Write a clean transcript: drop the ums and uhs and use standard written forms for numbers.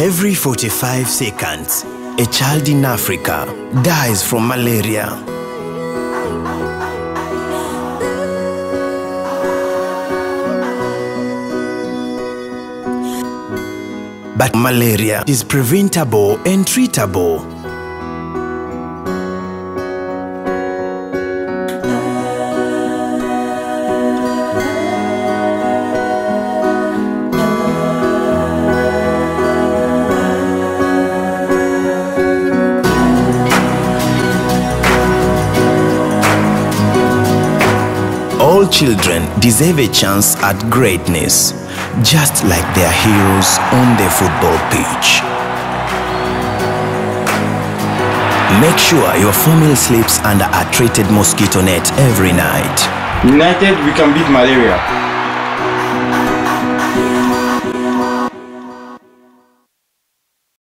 Every 45 seconds, a child in Africa dies from malaria. But malaria is preventable and treatable. All children deserve a chance at greatness, just like their heroes on the football pitch. Make sure your family sleeps under a treated mosquito net every night. United, we can beat malaria.